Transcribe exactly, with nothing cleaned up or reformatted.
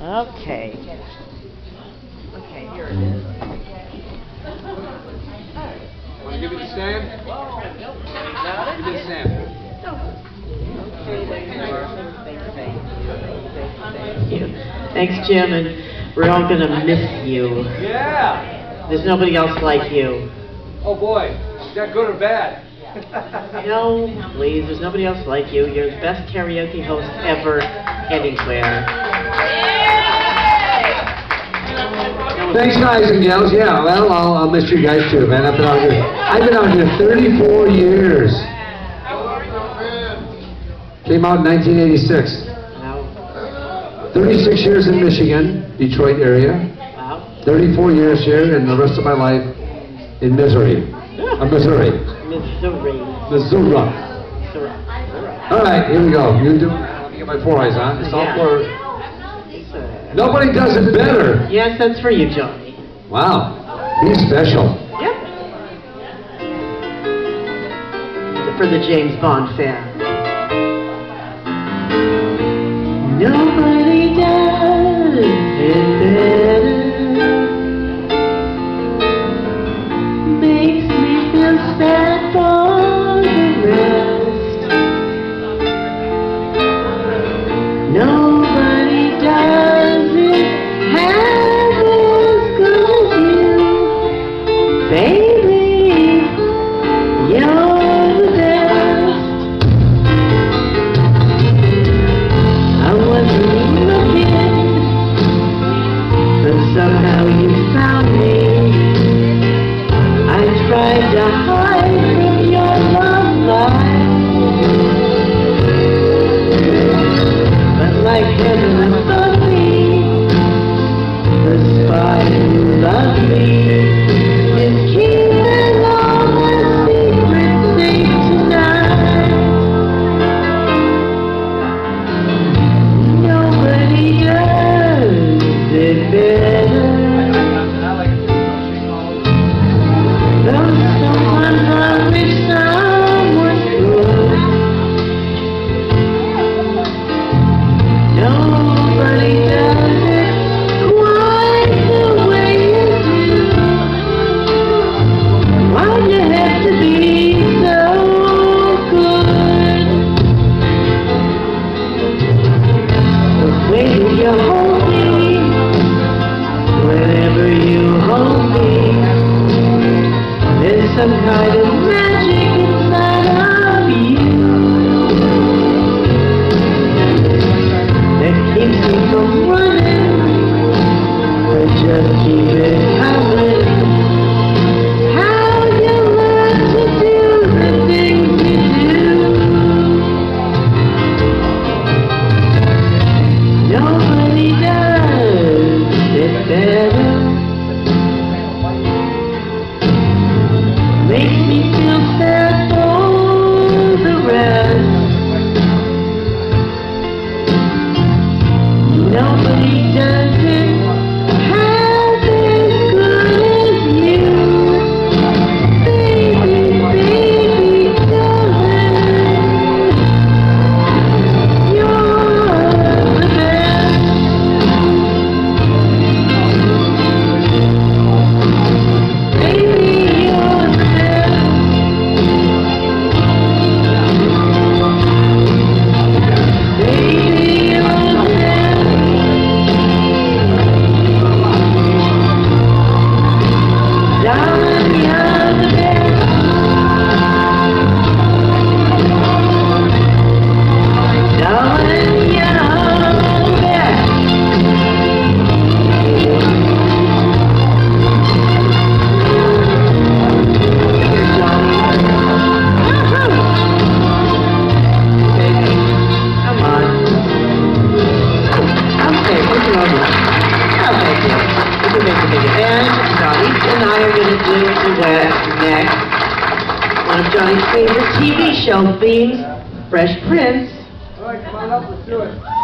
Okay. Okay, here it is. Want to give me the stand? Give me the stand. Okay, there you are. Thank you, thank you, thank you, thank you. Thanks, Jim, and we're all going to miss you. Yeah! There's nobody else like you. Oh boy, is that good or bad? No, please, there's nobody else like you. You're the best karaoke host ever, anywhere. Thanks, guys and gals. Yeah, well, I'll, I'll miss you guys too, man. I've been out here. I've been out here thirty-four years. Came out in nineteen eighty-six. Wow. thirty-six years in Michigan, Detroit area. Wow. thirty-four years here, and the rest of my life in Missouri. Uh, Missouri. Missouri. Missouri. Missouri. All right, here we go. You do. Let me get my four eyes on. It's all for. Nobody does it better. Yes, that's for you, Johnny. Wow, he's special. Yep. For the James Bond fan. Nobody does it better. Makes me feel sad for the rest. Nobody does it half as good as you. Baby, you're the best. I wasn't looking, but somehow you found me. I tried to hide from your love life, but like heaven above me, the spy who loved me is keeping all my secrets safe tonight. Nobody does it better. Though someone I wish someone could. Nobody does it quite the way you do. Why'd you have to be so good? The way you hold me, whenever you hold me, there's some kind of magic inside of you that keeps me from running, but just keep it coming. How you learn to do the things you do. Nobody does it better. Makes me feel sad for the rest. Nobody does it half as good as you. Baby, baby, darling, you're the best. Baby, you're the best. Baby, you're the best. Darling, you're the best. Darling, you're the best. Come on. Okay, what's wrong with you? Okay, dear. We can make a big event. Johnny and I are going to do a duet next. One of Johnny's favorite T V show themes, Fresh Prince. All right, come on up, let's do it.